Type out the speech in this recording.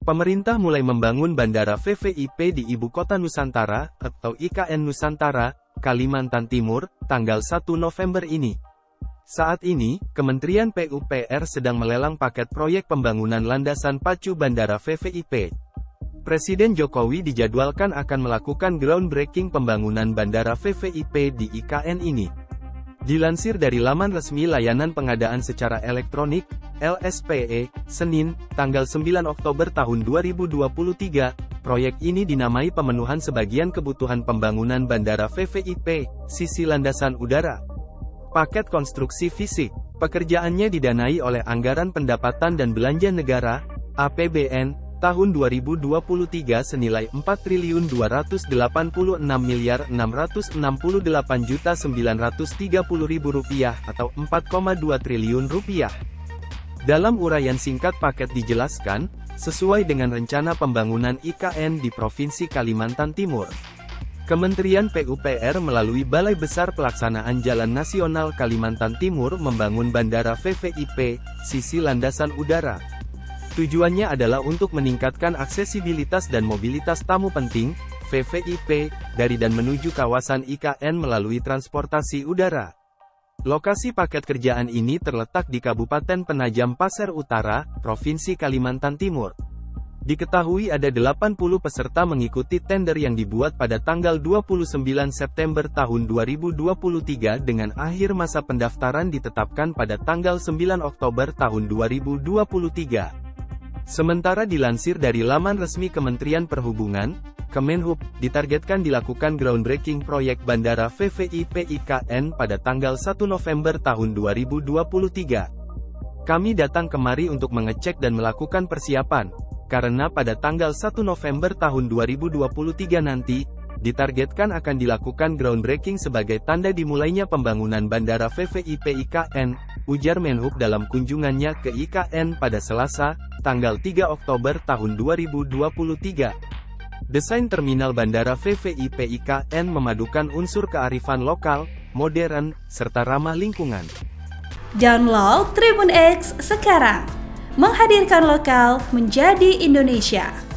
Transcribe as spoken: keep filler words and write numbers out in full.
Pemerintah mulai membangun Bandara V V I P di Ibu Kota Nusantara, atau I K N Nusantara, Kalimantan Timur, tanggal satu November ini. Saat ini, Kementerian P U P R sedang melelang paket proyek pembangunan landasan pacu Bandara V V I P. Presiden Jokowi dijadwalkan akan melakukan groundbreaking pembangunan Bandara V V I P di I K N ini. Dilansir dari laman resmi layanan pengadaan secara elektronik, L S P E, Senin, tanggal sembilan Oktober tahun dua ribu dua puluh tiga, proyek ini dinamai pemenuhan sebagian kebutuhan pembangunan Bandara V V I P, sisi landasan udara. Paket konstruksi fisik, pekerjaannya didanai oleh Anggaran Pendapatan dan Belanja Negara, A P B N, tahun dua ribu dua puluh tiga senilai empat triliun dua ratus delapan puluh enam miliar enam ratus enam puluh delapan juta sembilan ratus tiga puluh ribu rupiah atau empat koma dua triliun rupiah. Dalam uraian singkat paket dijelaskan, sesuai dengan rencana pembangunan I K N di Provinsi Kalimantan Timur, Kementerian P U P R melalui Balai Besar Pelaksanaan Jalan Nasional Kalimantan Timur membangun Bandara V V I P, sisi landasan udara. Tujuannya adalah untuk meningkatkan aksesibilitas dan mobilitas tamu penting, V V I P, dari dan menuju kawasan I K N melalui transportasi udara. Lokasi paket kerjaan ini terletak di Kabupaten Penajam Pasir Utara, Provinsi Kalimantan Timur. Diketahui ada delapan puluh peserta mengikuti tender yang dibuat pada tanggal dua puluh sembilan September tahun dua ribu dua puluh tiga dengan akhir masa pendaftaran ditetapkan pada tanggal sembilan Oktober tahun dua ribu dua puluh tiga. Sementara dilansir dari laman resmi Kementerian Perhubungan, Kemenhub, ditargetkan dilakukan groundbreaking proyek Bandara V V I P I K N pada tanggal satu November tahun dua ribu dua puluh tiga. Kami datang kemari untuk mengecek dan melakukan persiapan, karena pada tanggal satu November tahun dua ribu dua puluh tiga nanti, ditargetkan akan dilakukan groundbreaking sebagai tanda dimulainya pembangunan Bandara V V I P I K N, ujar Menhub dalam kunjungannya ke I K N pada Selasa, tanggal tiga Oktober tahun dua ribu dua puluh tiga. Desain terminal Bandara V V I P I K N memadukan unsur kearifan lokal, modern, serta ramah lingkungan. Download Tribun X sekarang, menghadirkan lokal menjadi Indonesia.